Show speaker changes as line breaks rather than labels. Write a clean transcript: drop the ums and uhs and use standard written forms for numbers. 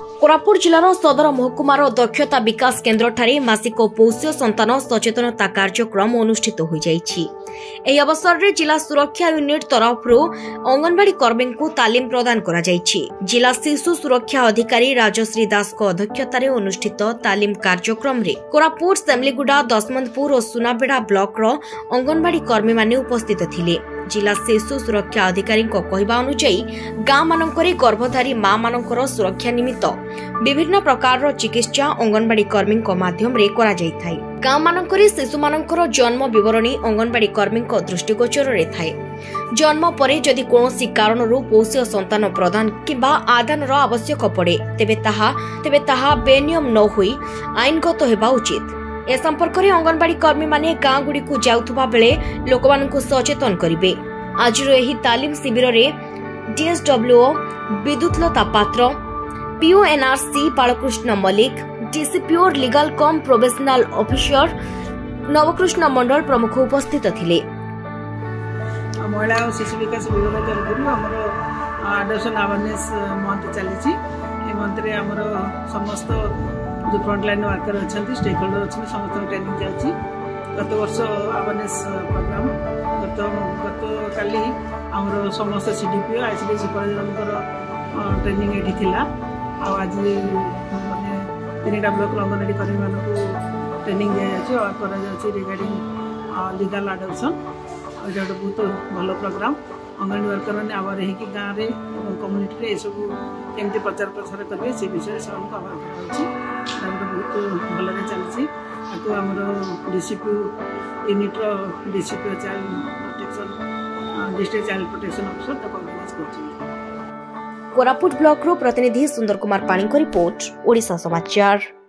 कोरापुट जिलार सदर महकुमार दक्षता विकास केन्द्र ठारे मासिक पोष्य संतान सचेतनता कार्यक्रम अनुष्ठित हो जाइछि। एही अवसर रे जिला सुरक्षा यूनिट तरफ अंगनवाड़ी कर्मी को तालीम प्रदान करा जाइछि। जिला शिशु सुरक्षा अधिकारी राजश्री दास को अध्यक्षतार अनुष्ठित तालीम कार्यक्रम रे कोरापुट सेमलीगुड़ा दशमंतपुर और सुनाबेड़ा ब्लॉक रो अंगनवाड़ी कर्मी माने उपस्थित थिले। जिला शिशु सुरक्षा अधिकारी कहवा अनुसार गाँ मानकरे गर्भधारी माँ मानकर सुरक्षा निमित्त विभिन्न प्रकार चिकित्सा अंगनवाड़ी कर्मी माध्यम रे करा जाय थाए। गाँ मानकरे शिशु मानकर जन्म विवरणी अंगनवाड़ी कर्मी दृष्टिगोचर रे थाए। जन्म परे जदि कोनोसी कारणरू पोष्य संतान प्रदान किंबा आदान आवश्यक पड़े तेबे ताहा बेनियम न होई आईनगत हेबा उचित। ए संपर्क में अंगनवाड़ी कर्मी माने गाँ गुड़ी को जाउथुबा बेले लोकमानंकु सचेतन करिवे। आज एही तालीम शिविर रे DSWO Vidyutlata Patra, PONRC Balakrishna Mallick, DCPO legal cum probational officer Nabakrishna Mandal प्रमुख उपस्थित थिले।
महिला और शिशु विकास विभाग तरफ आडोशन अवेयरनेस मंथ चली मंथ में आमर समस्त जो फ्रंटलाइन वर्कर अच्छा स्टेक होल्डर अच्छे समस्त ट्रेनिंग चलती। गत वर्ष अवेयरनेस प्रोग्राम गत काली आमर समस्त सीडीपीओ आईसीडी सुपरवाइजर ट्रेनिंग ये थी। आज मैंने 3टा ब्लॉक अंगनवाड़ी कर्मी मानक ट्रेनिंग दी रिगार्डिंग लीगल अडॉप्शन। ये गोटे बहुत भल प्रोग्राम अंगनवाड़ी वर्कर मैंने आवर हो गाँव में कम्युनिटी ये सब केमती प्रचार प्रसार करेंगे से विषय से आवार कर बहुत भल चलती। डीसीपी यूनिट्र DCP child protection district child protection officer organise कर।
कोरापुट ब्लॉक रो प्रतिनिधि सुंदर कुमार पाणी को रिपोर्ट, ओडिशा समाचार।